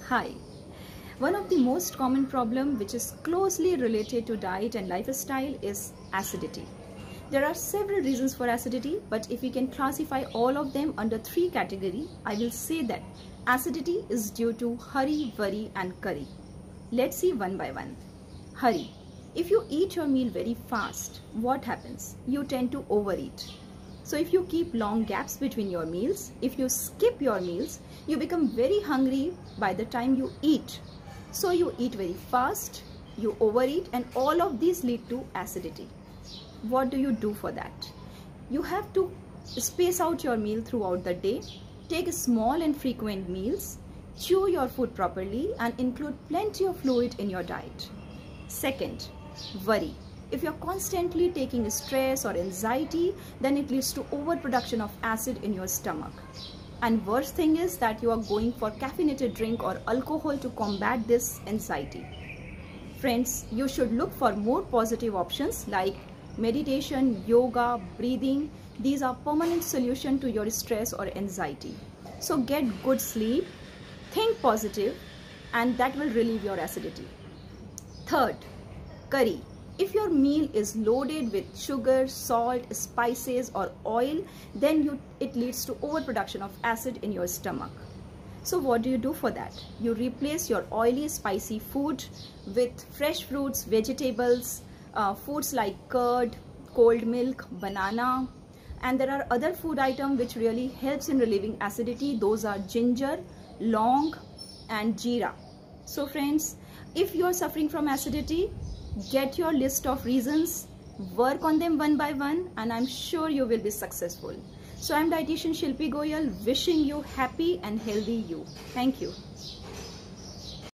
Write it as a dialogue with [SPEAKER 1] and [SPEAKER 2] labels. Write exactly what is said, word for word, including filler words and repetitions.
[SPEAKER 1] Hi. One of the most common problems which is closely related to diet and lifestyle is acidity. There are several reasons for acidity, but if we can classify all of them under three categories, I will say that acidity is due to hurry, worry and curry. Let's see one by one. Hurry. If you eat your meal very fast, what happens? You tend to overeat. So if you keep long gaps between your meals, if you skip your meals, you become very hungry by the time you eat. So you eat very fast, you overeat, and all of these lead to acidity. What do you do for that? You have to space out your meal throughout the day, take small and frequent meals, chew your food properly and include plenty of fluid in your diet. Second, worry. If you're constantly taking stress or anxiety, then it leads to overproduction of acid in your stomach. And worst thing is that you are going for caffeinated drink or alcohol to combat this anxiety. Friends, you should look for more positive options like meditation, yoga, breathing. These are permanent solution to your stress or anxiety. So get good sleep, think positive, and that will relieve your acidity. Third, curry. If your meal is loaded with sugar, salt, spices or oil, then you, it leads to overproduction of acid in your stomach. So what do you do for that? You replace your oily, spicy food with fresh fruits, vegetables, uh, foods like curd, cold milk, banana. And there are other food items which really helps in relieving acidity. Those are ginger, long and jeera. So friends, if you are suffering from acidity, get your list of reasons, work on them one by one, and I'm sure you will be successful. So I'm Dietitian Shilpi Goel, wishing you happy and healthy you. Thank you.